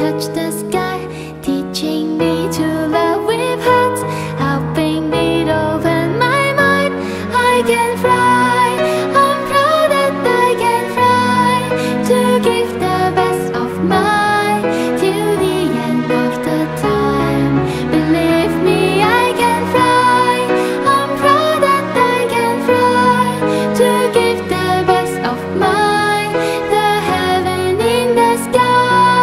touch the sky, teaching me to love with hearts, helping me to open my mind. I can fly, I'm proud that I can fly, to give the best of mine till the end of the time. Believe me, I can fly, I'm proud that I can fly, to give the best of mine, the heaven in the sky.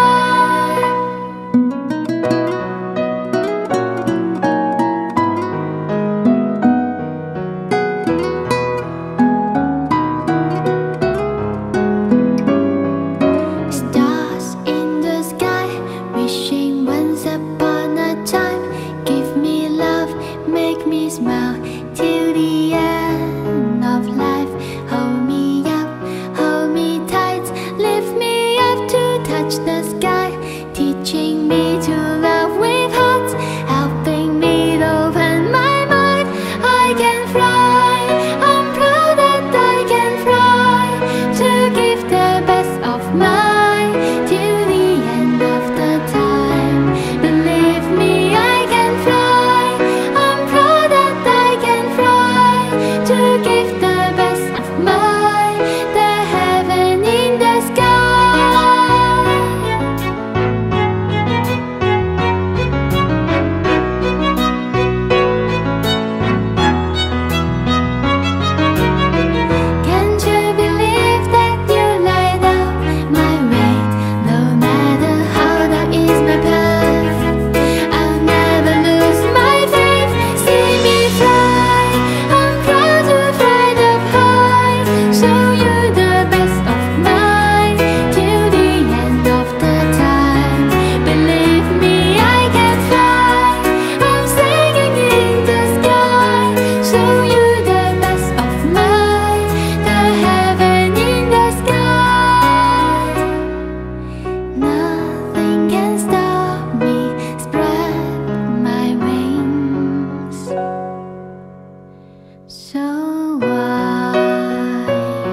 Stars in the sky, wishing once upon a time. Give me love, make me smile till the end of life. Hold me up, hold me tight, lift me up to touch the sky, teaching me to love with hearts, helping me to open my mind. I can fly, I'm proud that I can fly, to give the best of mine till the end of the time. Believe me, I can fly, I'm proud that I can fly, to give the best of mine, the heaven in the sky. Can't you believe that you light up my way? No matter how dark is my path, I'll never lose my faith. See me fly, I'm proud to fly up high, show you the best of mine till the end of the time. Believe me, I can fly, I'm singing in the sky, show you the best of mine, the heaven in the sky. Nothing can stop me, spread my wings so wide.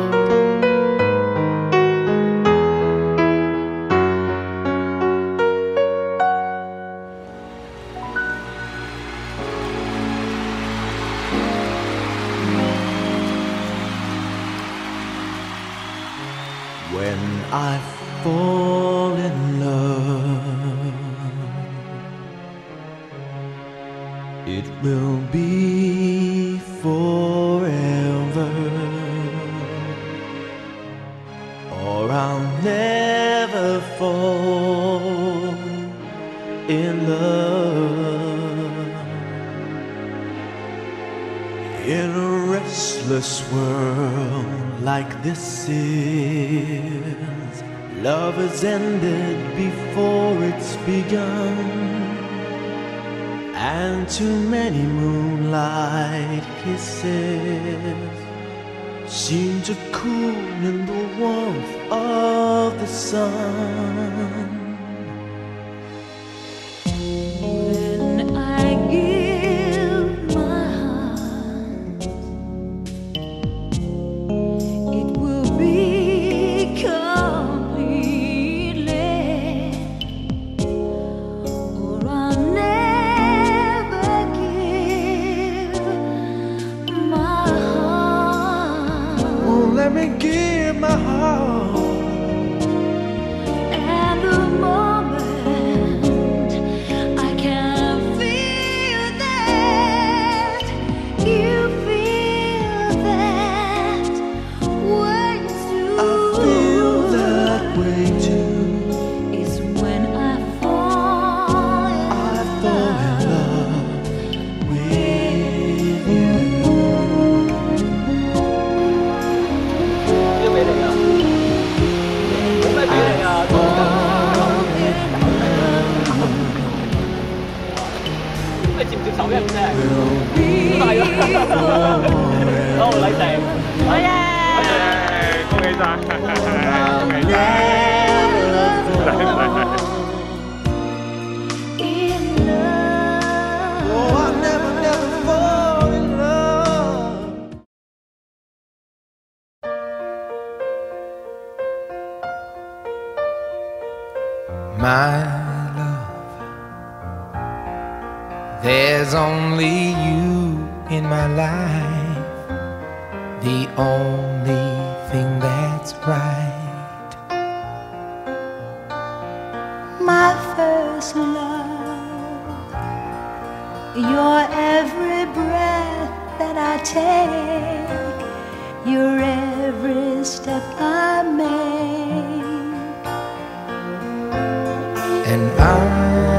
When I fall in love, it will be forever, or I'll never fall in love. In a restless world like this is, love has ended before it's begun, and too many moonlight kisses seem to cool in the warmth of the sun. When I give my heart, it will be completely, or I'll never give my heart. Oh, let me give my heart. And the moment I can feel that, you feel that way too. I feel that way too. Is when I fall in love with you. my love. There's only you in my life, the only thing that's right. My first love, your every breath that I take, your every step I make. And I